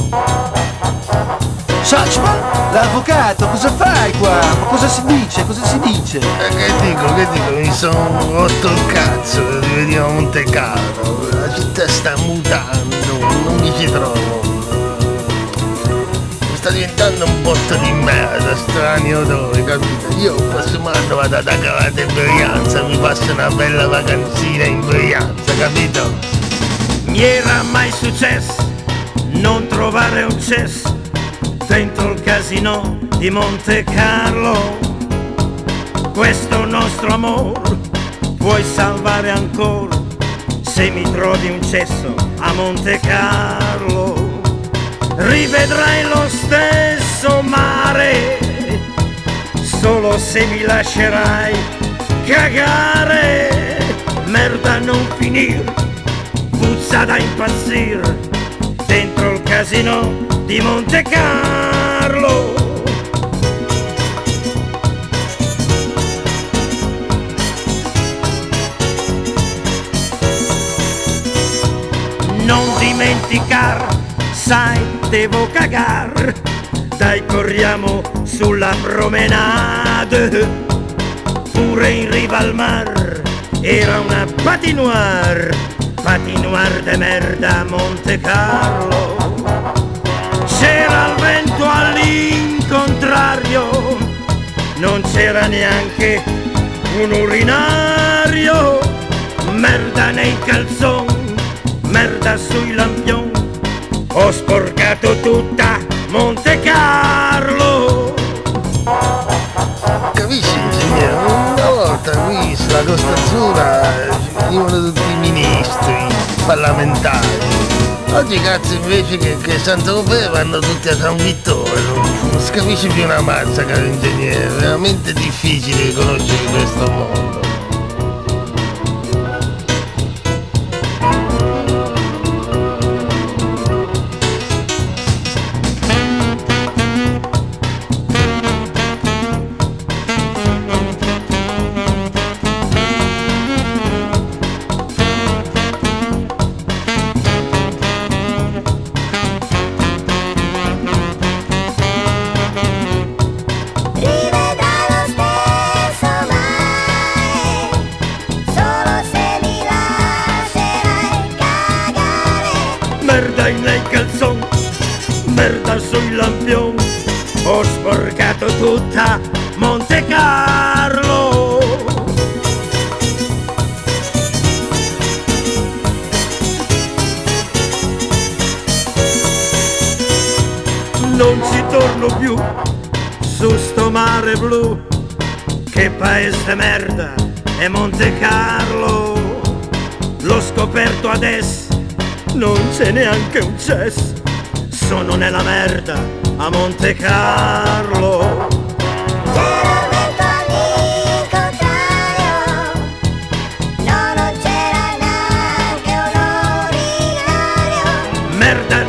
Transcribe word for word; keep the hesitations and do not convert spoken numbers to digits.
Suchman? L'avvocato, cosa fai qua? Ma cosa si dice? Cosa si dice? Eh, che dico, che dico, mi sono rotto il cazzo di venire a Monte Carlo. La città sta mutando, non mi ci trovo. Sta diventando un botto di merda, strani odori, capito? Io il prossimo anno vado ad Acavate in Brianza, mi passo una bella vacanzina in Brianza, capito? Mi era mai successo non trovare un cesso dentro il casino di Monte Carlo. Questo nostro amore puoi salvare ancora se mi trovi un cesso a Monte Carlo. Rivedrai lo stesso mare solo se mi lascerai cagare. Merda non finir, puzza da impazzir dentro il casino di Monte Carlo. Non dimenticar, sai, devo cagar. Dai, corriamo sulla promenade. Pure in riva al mar era una patinoire, patinoire de merda a Monte Carlo. C'era il vento all'incontrario, non c'era neanche un urinario. Merda nei calzon, merda sui lampion, ho sporcato tutta Monte Carlo. Capisci, ingegnere? Una volta qui sulla Costa Azzurra ci venivano tutti i ministri, parlamentari. Oggi cazzo invece che, che Saint-Tropez vanno tutti a San Vittore, non, non si capisce più una mazza, caro ingegnere, è veramente difficile conoscere questo mondo. Merda nei calzon, merda sui lampion, ho sporcato tutta Monte Carlo. Non ci torno più su sto mare blu, che paese merda è Monte Carlo. L'ho scoperto adesso, non c'è neanche un cesso, sono nella merda a Monte Carlo. C'era il vento all'incontrario, no, non c'era neanche un urinario. Merda